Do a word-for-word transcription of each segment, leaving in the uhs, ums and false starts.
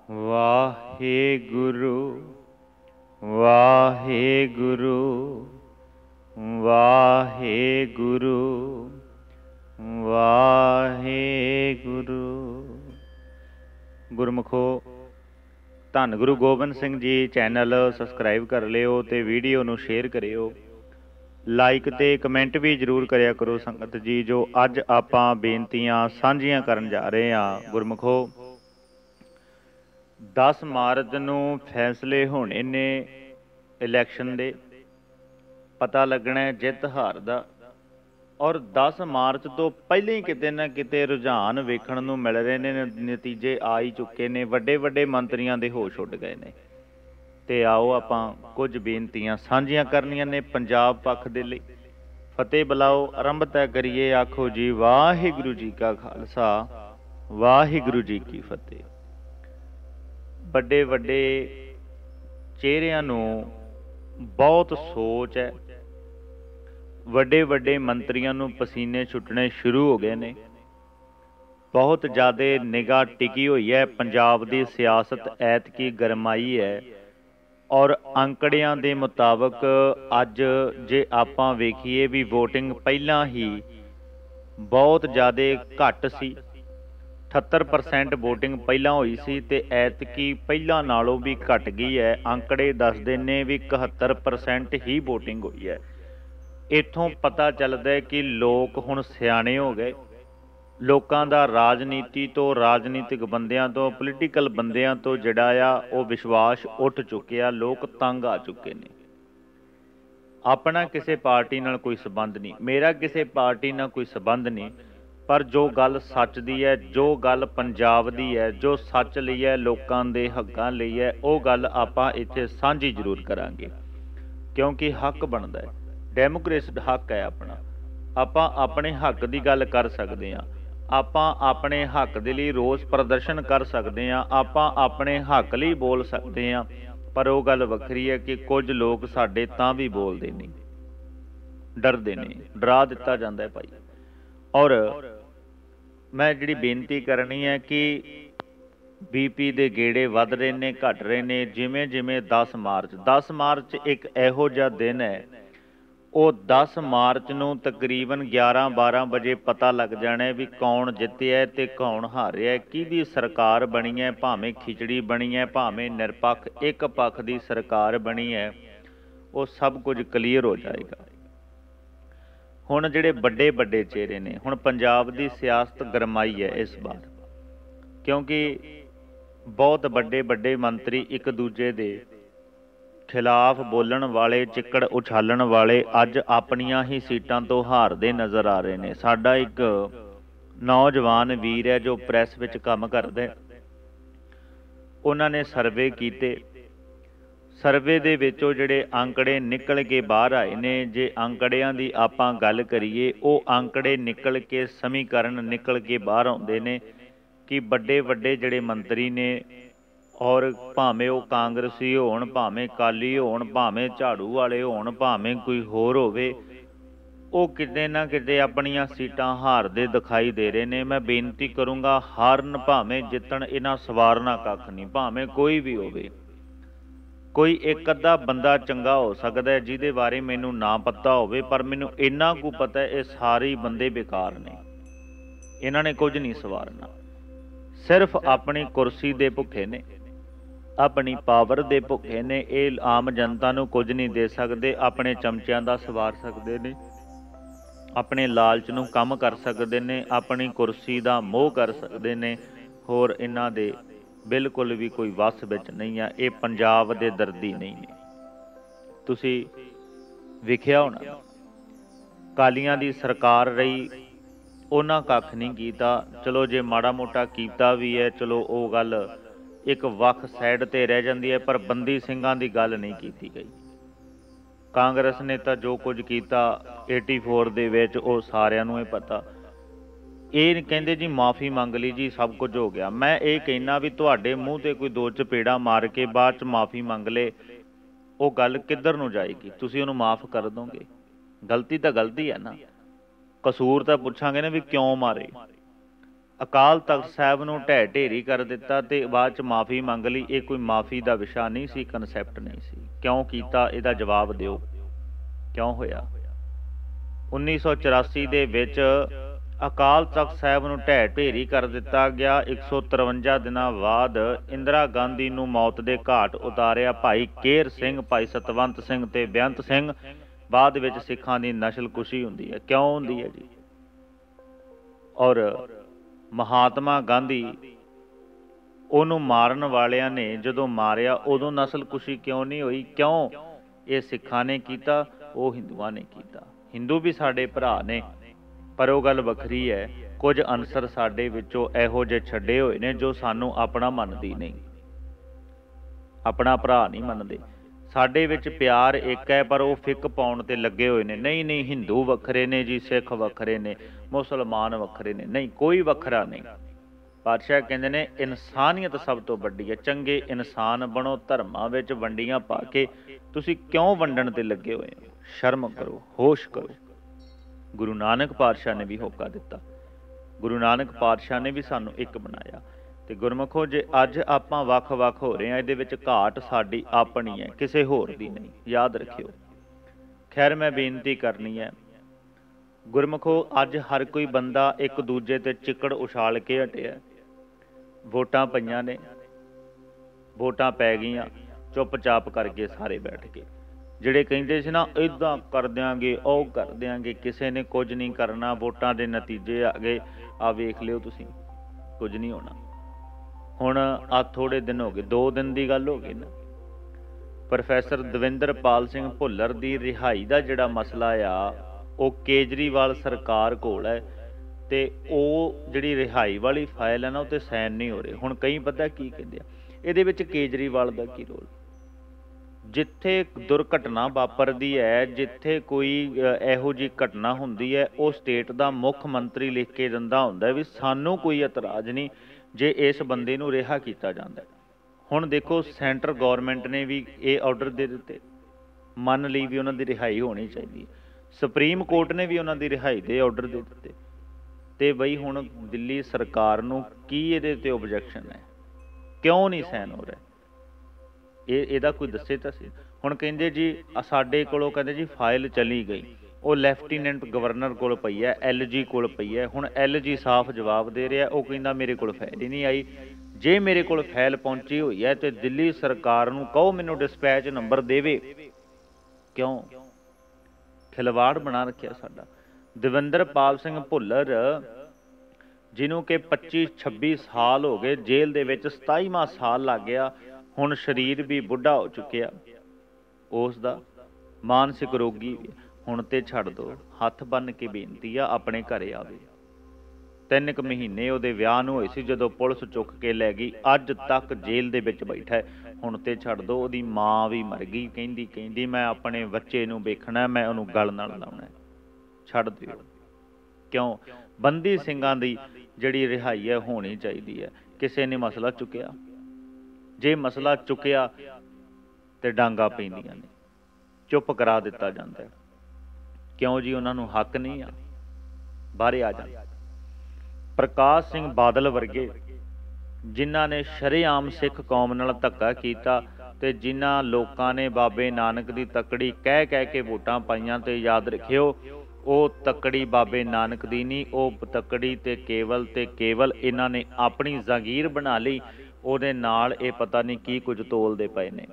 ਵਾਹਿਗੁਰੂ ਵਾਹਿਗੁਰੂ ਵਾਹਿਗੁਰੂ ਵਾਹਿਗੁਰੂ। ਗੁਰਮੁਖੋ, ਧੰਨ ਗੁਰੂ ਗੋਬਿੰਦ ਸਿੰਘ ਜੀ ਚੈਨਲ ਸਬਸਕ੍ਰਾइब कर लियो ते वीडियो ਨੂੰ शेयर करियो। लाइक ते कमेंट भी जरूर करिया करो संगत जी। जो अज आपां बेनतियां साझियां करन जा रहे हैं गुरमुखो, दस मार्च नूं फैसले होने ने इलैक्शन दे, पता लगना है जित हार दा। और दस मार्च तो पहले ही किते ना किते रुझान वेखण नूं मिल रहे ने, नतीजे आ ही चुके ने, वड्डे वड्डे मंत्रियों के होश उड़ गए ने। ते आओ आपां कुछ बेनतियां साझियां करनियां ने पंजाब पक्ष दे लई। फतेह बुलाओ, आरंभ तय करिए। आखो जी वाहिगुरू जी का खालसा, वाहिगुरू जी की फतेह। वड्डे वड्डे चेहरिਆਂ नूं बहुत सोच है, ਵੱਡੇ ਵੱਡੇ ਮੰਤਰੀਆਂ ਨੂੰ ਪਸੀਨੇ ਛੁੱਟਣੇ ਸ਼ੁਰੂ ਹੋ ਗਏ ਨੇ। ਬਹੁਤ ਜ਼ਿਆਦਾ ਨਿਗਾਹ ਟਿਕੀ ਹੋਈ ਹੈ। ਪੰਜਾਬ ਦੀ ਸਿਆਸਤ ਐਤਕੀ ਗਰਮਾਈ ਹੈ। ਔਰ ਅੰਕੜਿਆਂ ਦੇ ਮੁਤਾਬਕ ਅੱਜ ਜੇ ਆਪਾਂ ਵੇਖੀਏ ਵੀ ਵੋਟਿੰਗ ਪਹਿਲਾਂ ਹੀ ਬਹੁਤ ਜ਼ਿਆਦਾ ਘੱਟ ਸੀ। ਅਠੱਤਰ ਪਰਸੈਂਟ ਵੋਟਿੰਗ ਪਹਿਲਾਂ ਹੋਈ ਸੀ ਤੇ ਐਤਕੀ ਪਹਿਲਾਂ ਨਾਲੋਂ ਵੀ ਘਟ ਗਈ ਹੈ। ਅੰਕੜੇ ਦੱਸਦੇ ਨੇ ਵੀ ਇਕਹੱਤਰ ਪਰਸੈਂਟ ਹੀ ਵੋਟਿੰਗ ਹੋਈ ਹੈ। ਇੱਥੋਂ ਪਤਾ ਚੱਲਦਾ ਹੈ ਕਿ ਲੋਕ ਹੁਣ ਸਿਆਣੇ ਹੋ ਗਏ। ਲੋਕਾਂ ਦਾ ਰਾਜਨੀਤੀ ਤੋਂ, ਰਾਜਨੀਤਿਕ ਬੰਦਿਆਂ ਤੋਂ, ਪੋਲੀਟੀਕਲ ਬੰਦਿਆਂ ਤੋਂ ਜਿਹੜਾ ਆ ਉਹ ਵਿਸ਼ਵਾਸ ਉੱਠ ਚੁੱਕਿਆ। ਲੋਕ ਤੰਗ ਆ ਚੁੱਕੇ ਨੇ। ਆਪਣਾ ਕਿਸੇ ਪਾਰਟੀ ਨਾਲ ਕੋਈ ਸੰਬੰਧ ਨਹੀਂ, ਮੇਰਾ ਕਿਸੇ ਪਾਰਟੀ ਨਾਲ ਕੋਈ ਸੰਬੰਧ ਨਹੀਂ, ਪਰ ਜੋ ਗੱਲ ਸੱਚ ਦੀ ਹੈ, ਜੋ ਗੱਲ ਪੰਜਾਬ ਦੀ ਹੈ, ਜੋ ਸੱਚ ਲਈ ਹੈ, ਲੋਕਾਂ ਦੇ ਹੱਕਾਂ ਲਈ ਹੈ, ਉਹ ਗੱਲ ਆਪਾਂ ਇੱਥੇ ਸਾਂਝੀ ਜ਼ਰੂਰ ਕਰਾਂਗੇ, ਕਿਉਂਕਿ ਹੱਕ ਬਣਦਾ ਹੈ। ਡੈਮੋਕ੍ਰੇਸੀ ਹੱਕ ਹੈ ਆਪਣਾ। ਆਪਾਂ ਆਪਣੇ ਹੱਕ ਦੀ ਗੱਲ ਕਰ ਸਕਦੇ ਹਾਂ। ਆਪਾਂ ਆਪਣੇ ਹੱਕ ਦੇ ਲਈ ਰੋਸ ਪ੍ਰਦਰਸ਼ਨ ਕਰ ਸਕਦੇ ਹਾਂ। ਆਪਾਂ ਆਪਣੇ ਹੱਕ ਲਈ ਬੋਲ ਸਕਦੇ ਹਾਂ। ਪਰ ਉਹ ਗੱਲ ਵੱਖਰੀ ਹੈ ਕਿ ਕੁਝ ਲੋਕ ਸਾਡੇ ਤਾਂ ਵੀ ਬੋਲਦੇ ਨਹੀਂ, ਡਰਦੇ ਨੇ, ਡਰਾ ਦਿੱਤਾ ਜਾਂਦਾ ਹੈ ਭਾਈ। ਔਰ ਮੈਂ ਜਿਹੜੀ ਬੇਨਤੀ ਕਰਨੀ ਹੈ ਕਿ ਬੀ ਪੀ ਦੇ ਗੇੜੇ ਵੱਧ ਰਹੇ ਨੇ, ਘਟ ਰਹੇ ਨੇ। ਜਿਵੇਂ ਜਿਵੇਂ ਦਸ ਮਾਰਚ ਦਸ ਮਾਰਚ ਇੱਕ ਇਹੋ ਜਿਹਾ ਦਿਨ ਹੈ, ਉਹ ਦਸ ਮਾਰਚ ਨੂੰ ਤਕਰੀਬਨ ਗਿਆਰਾਂ ਬਾਰਾਂ ਵਜੇ ਪਤਾ ਲੱਗ ਜਾਣਾ ਵੀ ਕੌਣ ਜਿੱਤਿਆ ਤੇ ਕੌਣ ਹਾਰਿਆ, ਕਿਹਦੀ ਸਰਕਾਰ ਬਣੀ ਹੈ। ਭਾਵੇਂ ਖਿਚੜੀ ਬਣੀ ਹੈ, ਭਾਵੇਂ ਨਿਰਪੱਖ ਇੱਕ ਪੱਖ ਦੀ ਸਰਕਾਰ ਬਣੀ ਹੈ, ਉਹ ਸਭ ਕੁਝ ਕਲੀਅਰ ਹੋ ਜਾਏਗਾ। ਹੁਣ ਜਿਹੜੇ ਵੱਡੇ ਵੱਡੇ ਚਿਹਰੇ ਨੇ, ਹੁਣ ਪੰਜਾਬ ਦੀ ਸਿਆਸਤ ਗਰਮਾਈ ਹੈ ਇਸ ਵਾਰ, ਕਿਉਂਕਿ ਬਹੁਤ ਵੱਡੇ ਵੱਡੇ ਮੰਤਰੀ ਇੱਕ ਦੂਜੇ ਦੇ ਖਿਲਾਫ ਬੋਲਣ ਵਾਲੇ, ਚਿੱਕੜ ਉਛਾਲਣ ਵਾਲੇ ਅੱਜ ਆਪਣੀਆਂ ਹੀ ਸੀਟਾਂ ਤੋਂ ਹਾਰਦੇ ਨਜ਼ਰ ਆ ਰਹੇ ਨੇ। ਸਾਡਾ ਇੱਕ ਨੌਜਵਾਨ ਵੀਰ ਹੈ ਜੋ ਪ੍ਰੈਸ ਵਿੱਚ ਕੰਮ ਕਰਦਾ, ਉਹਨਾਂ ਨੇ ਸਰਵੇ ਕੀਤੇ। ਸਰਵੇ ਦੇ ਵਿੱਚੋਂ ਜਿਹੜੇ ਅੰਕੜੇ ਨਿਕਲ ਕੇ ਬਾਹਰ ਆਏ ਨੇ, ਜੇ ਅੰਕੜਿਆਂ ਦੀ ਆਪਾਂ ਗੱਲ ਕਰੀਏ, ਉਹ ਅੰਕੜੇ ਨਿਕਲ ਕੇ, ਸਮੀਕਰਨ ਨਿਕਲ ਕੇ ਬਾਹਰ ਆਉਂਦੇ ਨੇ ਕਿ ਵੱਡੇ ਵੱਡੇ ਜਿਹੜੇ ਮੰਤਰੀ ਨੇ, ਔਰ ਭਾਵੇਂ ਉਹ ਕਾਂਗਰਸੀ ਹੋਣ, ਭਾਵੇਂ ਅਕਾਲੀ ਹੋਣ, ਭਾਵੇਂ ਝਾੜੂ ਵਾਲੇ ਹੋਣ, ਭਾਵੇਂ ਕੋਈ ਹੋਰ ਹੋਵੇ, ਉਹ ਕਿਤੇ ਨਾ ਕਿਤੇ ਆਪਣੀਆਂ ਸੀਟਾਂ ਹਾਰਦੇ ਦਿਖਾਈ ਦੇ ਰਹੇ ਨੇ। ਮੈਂ ਬੇਨਤੀ ਕਰੂੰਗਾ, ਹਾਰਨ ਭਾਵੇਂ ਜਿੱਤਣ, ਇਹਨਾਂ ਸਵਾਰਨਾ ਕੱਖ ਨਹੀਂ। ਭਾਵੇਂ ਕੋਈ ਵੀ ਹੋਵੇ, ਕੋਈ ਇੱਕ ਅੱਧਾ ਬੰਦਾ ਚੰਗਾ ਹੋ ਸਕਦਾ ਹੈ ਜਿਹਦੇ ਬਾਰੇ ਮੈਨੂੰ ਨਾ ਪਤਾ ਹੋਵੇ, ਪਰ ਮੈਨੂੰ ਇੰਨਾ ਕੁ ਪਤਾ ਇਹ ਸਾਰੇ ਬੰਦੇ ਬੇਕਾਰ ਨੇ। ਇਹਨਾਂ ਨੇ ਕੁਝ ਨਹੀਂ ਸਵਾਰਨਾ, ਸਿਰਫ ਆਪਣੀ ਕੁਰਸੀ ਦੇ ਭੁੱਖੇ ਨੇ, ਆਪਣੀ ਪਾਵਰ ਦੇ ਭੁੱਖੇ ਨੇ। ਇਹ ਆਮ ਜਨਤਾ ਨੂੰ ਕੁਝ ਨਹੀਂ ਦੇ ਸਕਦੇ। ਆਪਣੇ ਚਮਚਿਆਂ ਦਾ ਸਵਾਰ ਸਕਦੇ ਨੇ, ਆਪਣੇ ਲਾਲਚ ਨੂੰ ਕੰਮ ਕਰ ਸਕਦੇ ਨੇ, ਆਪਣੀ ਕੁਰਸੀ ਦਾ ਮੋਹ ਕਰ ਸਕਦੇ ਨੇ। ਹੋਰ ਇਹਨਾਂ ਦੇ ਬਿਲਕੁਲ ਵੀ ਕੋਈ ਵੱਸ ਵਿੱਚ ਨਹੀਂ ਆ। ਇਹ ਪੰਜਾਬ ਦੇ ਦਰਦੀ ਨਹੀਂ ਨੇ। ਤੁਸੀਂ ਵੇਖਿਆ ਹੋਣਾ, ਕਾਲੀਆਂ ਦੀ ਸਰਕਾਰ ਰਹੀ, ਉਹਨਾਂ ਕੱਖ ਨਹੀਂ ਕੀਤਾ। ਚਲੋ ਜੇ ਮਾੜਾ ਮੋਟਾ ਕੀਤਾ ਵੀ ਹੈ, ਚਲੋ ਉਹ ਗੱਲ ਇੱਕ ਵੱਖ ਸਾਈਡ ਤੇ ਰਹਿ ਜਾਂਦੀ ਹੈ, ਪਰ ਬੰਦੀ ਸਿੰਘਾਂ ਦੀ ਗੱਲ ਨਹੀਂ ਕੀਤੀ ਗਈ। ਕਾਂਗਰਸ ਨੇ ਤਾਂ ਜੋ ਕੁਝ ਕੀਤਾ ਚੁਰਾਸੀ ਦੇ ਵਿੱਚ, ਉਹ ਸਾਰਿਆਂ ਨੂੰ ਇਹ ਪਤਾ। ਇਹ ਕਹਿੰਦੇ ਜੀ ਮਾਫੀ ਮੰਗ ਲਈ ਜੀ, ਸਭ ਕੁਝ ਹੋ ਗਿਆ। ਮੈਂ ਇਹ ਕਹਿਣਾ ਵੀ ਤੁਹਾਡੇ ਮੂੰਹ ਤੇ ਕੋਈ ਦੋ ਚਪੇੜਾ ਮਾਰ ਕੇ ਬਾਅਦ ਚ ਮਾਫੀ ਮੰਗ ਲੇ, ਉਹ ਗੱਲ ਕਿੱਧਰ ਨੂੰ ਜਾਏਗੀ? ਤੁਸੀਂ ਉਹਨੂੰ ਮਾਫ ਕਰ ਦੋਗੇ? ਗਲਤੀ ਤਾਂ ਗਲਤੀ ਹੈ ਨਾ, ਕਸੂਰ ਤਾਂ ਪੁੱਛਾਂਗੇ ਨਾ ਵੀ ਕਿਉਂ ਮਾਰੇ। ਅਕਾਲ ਤਖਤ ਸਾਹਿਬ ਨੂੰ ਢਹਿ ਢੇਰੀ ਕਰ ਦਿੱਤਾ ਤੇ ਬਾਅਦ ਚ ਮਾਫੀ ਮੰਗ ਲਈ। ਇਹ ਕੋਈ ਮਾਫੀ ਦਾ ਵਿਸ਼ਾ ਨਹੀਂ ਸੀ, ਕਨਸੈਪਟ ਨਹੀਂ ਸੀ। ਕਿਉਂ ਕੀਤਾ, ਇਹਦਾ ਜਵਾਬ ਦਿਓ। ਕਿਉਂ ਹੋਇਆ? ਉੱਨੀ ਸੌ ਚੁਰਾਸੀ ਦੇ ਵਿੱਚ ਅਕਾਲ ਤਖਤ ਸਾਹਿਬ ਨੂੰ ਢਹਿ ਢੇਰੀ ਕਰ ਦਿੱਤਾ ਗਿਆ। ਇੱਕ ਸੌ ਤਰਵੰਜਾ ਦਿਨਾਂ ਬਾਅਦ ਇੰਦਰਾ ਗਾਂਧੀ ਨੂੰ ਮੌਤ ਦੇ ਘਾਟ ਉਤਾਰਿਆ। ਭਾਈ ਕੇਰ ਸਿੰਘ, ਭਾਈ ਸਤਵੰਤ ਸਿੰਘ ਤੇ ਬੇਅੰਤ ਸਿੰਘ। ਬਾਅਦ ਵਿੱਚ ਸਿੱਖਾਂ ਦੀ ਨਸਲਕੁਸ਼ੀ ਹੁੰਦੀ ਹੈ। ਕਿਉਂ ਹੁੰਦੀ ਹੈ ਜੀ? ਔਰ ਮਹਾਤਮਾ ਗਾਂਧੀ, ਉਹਨੂੰ ਮਾਰਨ ਵਾਲਿਆਂ ਨੇ ਜਦੋਂ ਮਾਰਿਆ ਉਦੋਂ ਨਸਲਕੁਸ਼ੀ ਕਿਉਂ ਨਹੀਂ ਹੋਈ? ਕਿਉਂ? ਇਹ ਸਿੱਖਾਂ ਨੇ ਕੀਤਾ, ਉਹ ਹਿੰਦੂਆਂ ਨੇ ਕੀਤਾ। ਹਿੰਦੂ ਵੀ ਸਾਡੇ ਭਰਾ ਨੇ, ਪਰ ਉਹ ਗੱਲ ਵੱਖਰੀ ਹੈ, ਕੁਝ ਅਨਸਰ ਸਾਡੇ ਵਿੱਚੋਂ ਇਹੋ ਜਿਹੇ ਛੱਡੇ ਹੋਏ ਨੇ ਜੋ ਸਾਨੂੰ ਆਪਣਾ ਮੰਨਦੀ ਨਹੀਂ, ਆਪਣਾ ਭਰਾ ਨਹੀਂ ਮੰਨਦੇ। ਸਾਡੇ ਵਿੱਚ ਪਿਆਰ ਇੱਕ ਹੈ, ਪਰ ਉਹ ਫਿੱਕ ਪਾਉਣ ਤੇ ਲੱਗੇ ਹੋਏ ਨੇ। ਨਹੀਂ ਨਹੀਂ, ਹਿੰਦੂ ਵੱਖਰੇ ਨੇ ਜੀ, ਸਿੱਖ ਵੱਖਰੇ ਨੇ, ਮੁਸਲਮਾਨ ਵੱਖਰੇ ਨੇ। ਨਹੀਂ, ਕੋਈ ਵੱਖਰਾ ਨਹੀਂ। ਪਾਤਸ਼ਾਹ ਕਹਿੰਦੇ ਨੇ ਇਨਸਾਨੀਅਤ ਸਭ ਤੋਂ ਵੱਡੀ ਹੈ। ਚੰਗੇ ਇਨਸਾਨ ਬਣੋ। ਧਰਮਾਂ ਵਿੱਚ ਵੰਡੀਆਂ ਪਾ ਕੇ ਤੁਸੀਂ ਕਿਉਂ ਵੰਡਣ ਤੇ ਲੱਗੇ ਹੋਏ ਹੋ? ਸ਼ਰਮ ਕਰੋ, ਹੋਸ਼ ਕਰੋ। ਗੁਰੂ ਨਾਨਕ ਪਾਤਸ਼ਾਹ ਨੇ ਵੀ ਹੋਕਾ ਦਿੱਤਾ। ਗੁਰੂ ਨਾਨਕ ਪਾਤਸ਼ਾਹ ਨੇ ਵੀ ਸਾਨੂੰ ਇੱਕ ਬਣਾਇਆ। ਤੇ ਗੁਰਮੁਖੋ, ਜੇ ਅੱਜ ਆਪਾਂ ਵੱਖ ਵੱਖ ਹੋ ਰਹੇ ਹਾਂ, ਇਹਦੇ ਵਿੱਚ ਘਾਟ ਸਾਡੀ ਆਪਣੀ ਹੈ, ਕਿਸੇ ਹੋਰ ਦੀ ਨਹੀਂ। ਯਾਦ ਰੱਖਿਓ। ਖੈਰ, ਮੈਂ ਬੇਨਤੀ ਕਰਨੀ ਹੈ ਗੁਰਮੁਖੋ, ਅੱਜ ਹਰ ਕੋਈ ਬੰਦਾ ਇੱਕ ਦੂਜੇ ਤੇ ਚਿੱਕੜ ਉਛਾਲ ਕੇ ਹਟਿਆ। ਵੋਟਾਂ ਪਈਆਂ ਨੇ, ਵੋਟਾਂ ਪੈ ਗਈਆਂ, ਚੁੱਪ-ਚਾਪ ਕਰਕੇ ਸਾਰੇ ਬੈਠ ਗਏ। ਜਿਹੜੇ ਕਹਿੰਦੇ ਸੀ ਨਾ ਇੱਦਾਂ ਕਰ ਦਿਆਂਗੇ, ਉਹ ਕਰ ਦਿਆਂਗੇ, ਕਿਸੇ ਨੇ ਕੁਝ ਨਹੀਂ ਕਰਨਾ। ਵੋਟਾਂ ਦੇ ਨਤੀਜੇ ਆ ਗਏ, ਆ ਵੇਖ ਲਿਓ ਤੁਸੀਂ, ਕੁਝ ਨਹੀਂ ਹੋਣਾ। ਹੁਣ ਆ ਥੋੜ੍ਹੇ ਦਿਨ ਹੋ ਗਏ, ਦੋ ਦਿਨ ਦੀ ਗੱਲ ਹੋ ਗਈ ਨਾ, ਪ੍ਰੋਫੈਸਰ ਦਵਿੰਦਰਪਾਲ ਸਿੰਘ ਭੁੱਲਰ ਦੀ ਰਿਹਾਈ ਦਾ ਜਿਹੜਾ ਮਸਲਾ ਆ, ਉਹ ਕੇਜਰੀਵਾਲ ਸਰਕਾਰ ਕੋਲ ਹੈ। ਤੇ ਉਹ ਜਿਹੜੀ ਰਿਹਾਈ ਵਾਲੀ ਫਾਈਲ ਹੈ ਨਾ, ਉਹ ਤੇ ਸਾਈਨ ਨਹੀਂ ਹੋ ਰਹੇ। ਹੁਣ ਕਈ ਪਤਾ ਕੀ ਕਹਿੰਦੇ ਆ, ਇਹਦੇ ਵਿੱਚ ਕੇਜਰੀਵਾਲ ਦਾ ਕੀ ਰੋਲ? ਜਿੱਥੇ ਦੁਰਘਟਨਾ ਵਾਪਰਦੀ ਹੈ, ਜਿੱਥੇ ਕੋਈ ਇਹੋ ਜਿਹੀ ਘਟਨਾ ਹੁੰਦੀ ਹੈ, ਉਹ ਸਟੇਟ ਦਾ ਮੁੱਖ ਮੰਤਰੀ ਲਿਖ ਕੇ ਦਿੰਦਾ ਹੁੰਦਾ ਵੀ ਸਾਨੂੰ ਕੋਈ ਇਤਰਾਜ਼ ਨਹੀਂ ਜੇ ਇਸ ਬੰਦੇ ਨੂੰ ਰਿਹਾ ਕੀਤਾ ਜਾਂਦਾ। ਹੁਣ ਦੇਖੋ, ਸੈਂਟਰ ਗੌਰਮੈਂਟ ਨੇ ਵੀ ਇਹ ਆਰਡਰ ਦੇ ਦਿੱਤੇ, ਮੰਨ ਲਈ ਵੀ ਉਹਨਾਂ ਦੀ ਰਿਹਾਈ ਹੋਣੀ ਚਾਹੀਦੀ ਹੈ। ਸੁਪਰੀਮ ਕੋਰਟ ਨੇ ਵੀ ਉਹਨਾਂ ਦੀ ਰਿਹਾਈ ਦੇ ਆਰਡਰ ਦੇ ਦਿੱਤੇ। ਤੇ ਬਈ ਹੁਣ ਦਿੱਲੀ ਸਰਕਾਰ ਨੂੰ ਕੀ ਇਹਦੇ ਤੇ ਓਬਜੈਕਸ਼ਨ ਹੈ? ਕਿਉਂ ਨਹੀਂ ਸਾਈਨ ਹੋ ਰਿਹਾ? ਇਹ ਇਹਦਾ ਕੋਈ ਦੱਸੇ ਤਾਂ ਸੀ। ਹੁਣ ਕਹਿੰਦੇ ਜੀ ਸਾਡੇ ਕੋਲੋਂ, ਕਹਿੰਦੇ ਜੀ ਫਾਈਲ ਚਲੀ ਗਈ, ਉਹ ਲੈਫਟੀਨੈਂਟ ਗਵਰਨਰ ਕੋਲ ਪਈ ਹੈ, ਐਲ ਜੀ ਕੋਲ ਪਈ ਹੈ। ਹੁਣ ਐਲ ਜੀ ਸਾਫ਼ ਜਵਾਬ ਦੇ ਰਿਹਾ, ਉਹ ਕਹਿੰਦਾ ਮੇਰੇ ਕੋਲ ਫਾਈਲ ਹੀ ਨਹੀਂ ਆਈ। ਜੇ ਮੇਰੇ ਕੋਲ ਫਾਈਲ ਪਹੁੰਚੀ ਹੋਈ ਹੈ ਤੇ ਦਿੱਲੀ ਸਰਕਾਰ ਨੂੰ ਕਹੋ ਮੈਨੂੰ ਡਿਸਪੈਚ ਨੰਬਰ ਦੇਵੇ। ਕਿਉਂ? ਖਿਲਵਾੜ ਬਣਾ ਰੱਖਿਆ ਸਾਡਾ। ਦਵਿੰਦਰਪਾਲ ਸਿੰਘ ਭੁੱਲਰ, ਜਿਹਨੂੰ ਕਿ ਪੱਚੀ ਛੱਬੀ ਸਾਲ ਹੋ ਗਏ ਜੇਲ੍ਹ ਦੇ ਵਿੱਚ, ਸਤਾਈਵਾਂ ਸਾਲ ਲੱਗ ਗਿਆ। ਹੁਣ ਸਰੀਰ ਵੀ ਬੁੱਢਾ ਹੋ ਚੁੱਕਿਆ ਉਸ ਦਾ, ਮਾਨਸਿਕ ਰੋਗੀ। ਹੁਣ ਤੇ ਛੱਡ ਦਿਓ, ਹੱਥ ਬੰਨ੍ਹ ਕੇ ਬੇਨਤੀ ਆ, ਆਪਣੇ ਘਰੇ ਆਵੇ। ਤਿੰਨ ਕੁ ਮਹੀਨੇ ਉਹਦੇ ਵਿਆਹ ਨੂੰ ਹੋਏ ਸੀ ਜਦੋਂ ਪੁਲਿਸ ਚੁੱਕ ਕੇ ਲੈ ਗਈ। ਅੱਜ ਤੱਕ ਜੇਲ੍ਹ ਦੇ ਵਿੱਚ ਬੈਠਾ ਹੈ। ਹੁਣ ਤੇ ਛੱਡ ਦਿਓ। ਉਹਦੀ ਮਾਂ ਵੀ ਮਰ ਗਈ, ਕਹਿੰਦੀ ਕਹਿੰਦੀ ਮੈਂ ਆਪਣੇ ਬੱਚੇ ਨੂੰ ਵੇਖਣਾ, ਮੈਂ ਉਹਨੂੰ ਗਲ ਨਾਲ ਲਾਉਣਾ। ਛੱਡ ਦਿਓ। ਕਿਉਂ? ਬੰਦੀ ਸਿੰਘਾਂ ਦੀ ਜਿਹੜੀ ਰਿਹਾਈ ਹੈ ਹੋਣੀ ਚਾਹੀਦੀ ਹੈ। ਕਿਸੇ ਨੇ ਮਸਲਾ ਚੁੱਕਿਆ? ਜੇ ਮਸਲਾ ਚੁੱਕਿਆ ਤੇ ਡਾਂਗਾ ਪੈਂਦੀਆਂ ਨੇ, ਚੁੱਪ ਕਰਾ ਦਿੱਤਾ ਜਾਂਦਾ। ਕਿਉਂ ਜੀ? ਉਹਨਾਂ ਨੂੰ ਹੱਕ ਨਹੀਂ ਆ, ਬਾਹਰੇ ਆ ਜਾਣ। ਪ੍ਰਕਾਸ਼ ਸਿੰਘ ਬਾਦਲ ਵਰਗੇ, ਜਿਨ੍ਹਾਂ ਨੇ ਸ਼ਰੇਆਮ ਸਿੱਖ ਕੌਮ ਨਾਲ ਧੱਕਾ ਕੀਤਾ ਤੇ ਜਿਨ੍ਹਾਂ ਲੋਕਾਂ ਨੇ ਬਾਬੇ ਨਾਨਕ ਦੀ ਤੱਕੜੀ ਕਹਿ ਕਹਿ ਕੇ ਵੋਟਾਂ ਪਾਈਆਂ, ਤੇ ਯਾਦ ਰੱਖਿਓ ਉਹ ਤੱਕੜੀ ਬਾਬੇ ਨਾਨਕ ਦੀ ਨਹੀਂ, ਉਹ ਤੱਕੜੀ ਤੇ ਕੇਵਲ ਤੇ ਕੇਵਲ ਇਹਨਾਂ ਨੇ ਆਪਣੀ ਜਾਗੀਰ ਬਣਾ ਲਈ। ਉਹਦੇ ਨਾਲ ਇਹ ਪਤਾ ਨਹੀਂ ਕੀ ਕੁਝ ਤੋਲਦੇ ਪਏ ਨੇ।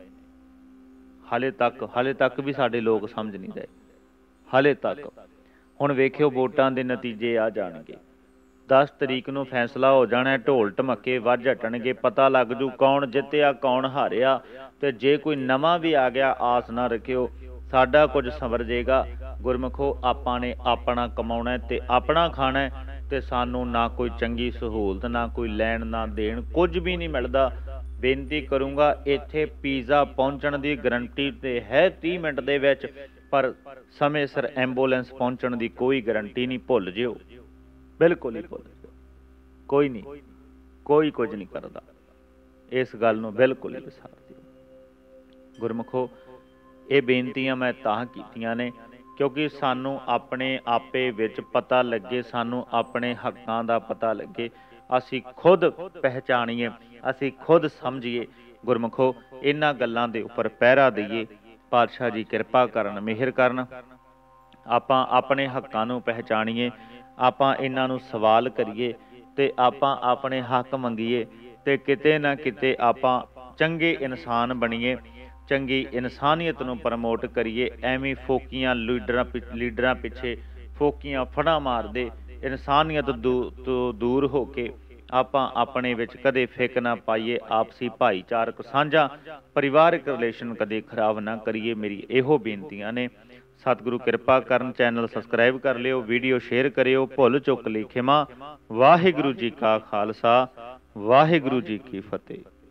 ਹਾਲੇ ਤੱਕ ਹਾਲੇ ਤੱਕ ਵੀ ਸਾਡੇ ਲੋਕ ਸਮਝ ਨਹੀਂ ਰਹੇ, ਹਾਲੇ ਤੱਕ। ਹੁਣ ਵੇਖਿਓ ਵੋਟਾਂ ਦੇ ਨਤੀਜੇ ਆ ਜਾਣਗੇ, ਦਸ ਤਰੀਕ ਨੂੰ ਫੈਸਲਾ ਹੋ ਜਾਣਾ। ਢੋਲ ਢਮੱਕੇ ਵੱਜ ਹਟਣਗੇ, ਪਤਾ ਲੱਗ ਜੂ ਕੌਣ ਜਿੱਤਿਆ ਕੌਣ ਹਾਰਿਆ। ਤੇ ਜੇ ਕੋਈ ਨਵਾਂ ਵੀ ਆ ਗਿਆ, ਆਸ ਨਾ ਰੱਖਿਓ ਸਾਡਾ ਕੁਝ ਸੰਵਰ ਜੇਗਾ। ਗੁਰਮੁਖੋ, ਆਪਾਂ ਨੇ ਆਪਣਾ ਕਮਾਉਣਾ ਤੇ ਆਪਣਾ ਖਾਣਾ, ਤੇ ਸਾਨੂੰ ਨਾ ਕੋਈ ਚੰਗੀ ਸਹੂਲਤ, ਨਾ ਕੋਈ ਲੈਣ ਨਾ ਦੇਣ, ਕੁਝ ਵੀ ਨਹੀਂ ਮਿਲਦਾ। ਬੇਨਤੀ ਕਰੂੰਗਾ, ਇੱਥੇ ਪੀਜ਼ਾ ਪਹੁੰਚਣ ਦੀ ਗਰੰਟੀ ਤੇ ਹੈ ਤੀਹ ਮਿੰਟ ਦੇ ਵਿੱਚ, ਪਰ ਸਮੇਂ ਸਿਰ ਐਂਬੂਲੈਂਸ ਪਹੁੰਚਣ ਦੀ ਕੋਈ ਗਰੰਟੀ ਨਹੀਂ। ਭੁੱਲ ਜਿਓ, ਬਿਲਕੁਲ ਹੀ ਭੁੱਲ ਜਿਓ। ਕੋਈ ਨਹੀਂ, ਕੋਈ ਕੁਝ ਨਹੀਂ ਕਰਦਾ। ਇਸ ਗੱਲ ਨੂੰ ਬਿਲਕੁਲ ਹੀ ਵਿਸਾਰ ਦਿਓ। ਗੁਰਮੁਖੋ, ਇਹ ਬੇਨਤੀਆਂ ਮੈਂ ਤਾਂ ਕੀਤੀਆਂ ਨੇ ਕਿਉਂਕਿ ਸਾਨੂੰ ਆਪਣੇ ਆਪੇ ਵਿੱਚ ਪਤਾ ਲੱਗੇ, ਸਾਨੂੰ ਆਪਣੇ ਹੱਕਾਂ ਦਾ ਪਤਾ ਲੱਗੇ। ਅਸੀਂ ਖੁਦ ਪਹਿਚਾਣੀਏ, ਅਸੀਂ ਖੁਦ ਸਮਝੀਏ। ਗੁਰਮੁਖੋ ਇਹਨਾਂ ਗੱਲਾਂ ਦੇ ਉੱਪਰ ਪਹਿਰਾ ਦਈਏ। ਪਾਤਸ਼ਾਹ ਜੀ ਕਿਰਪਾ ਕਰਨ, ਮਿਹਰ ਕਰਨ। ਆਪਾਂ ਆਪਣੇ ਹੱਕਾਂ ਨੂੰ ਪਹਿਚਾਣੀਏ, ਆਪਾਂ ਇਹਨਾਂ ਨੂੰ ਸਵਾਲ ਕਰੀਏ ਤੇ ਆਪਾਂ ਆਪਣੇ ਹੱਕ ਮੰਗੀਏ ਤੇ ਕਿਤੇ ਨਾ ਕਿਤੇ ਆਪਾਂ ਚੰਗੇ ਇਨਸਾਨ ਬਣੀਏ, ਚੰਗੀ ਇਨਸਾਨੀਅਤ ਨੂੰ ਪ੍ਰਮੋਟ ਕਰੀਏ। ਐਵੇਂ ਫੋਕੀਆਂ ਲੀਡਰਾਂ ਲੀਡਰਾਂ ਪਿੱਛੇ ਫੋਕੀਆਂ ਫੜਾਂ ਮਾਰਦੇ ਇਨਸਾਨੀਅਤ ਦੂ ਤੋਂ ਦੂਰ ਹੋ ਕੇ ਆਪਾਂ ਆਪਣੇ ਵਿੱਚ ਕਦੇ ਫਿੱਕ ਨਾ ਪਾਈਏ। ਆਪਸੀ ਭਾਈਚਾਰਕ ਸਾਂਝਾ ਪਰਿਵਾਰਕ ਰਿਲੇਸ਼ਨ ਕਦੇ ਖਰਾਬ ਨਾ ਕਰੀਏ। ਮੇਰੀ ਇਹੋ ਬੇਨਤੀਆਂ ਨੇ। ਸਤਿਗੁਰੂ ਕਿਰਪਾ ਕਰਨ। ਚੈਨਲ ਸਬਸਕ੍ਰਾਈਬ ਕਰ ਲਿਓ, ਵੀਡੀਓ ਸ਼ੇਅਰ ਕਰਿਓ। ਭੁੱਲ ਚੁੱਕ ਲਈ ਖਿਮਾ। ਵਾਹਿਗੁਰੂ ਜੀ ਕਾ ਖਾਲਸਾ, ਵਾਹਿਗੁਰੂ ਜੀ ਕੀ ਫਤਿਹ।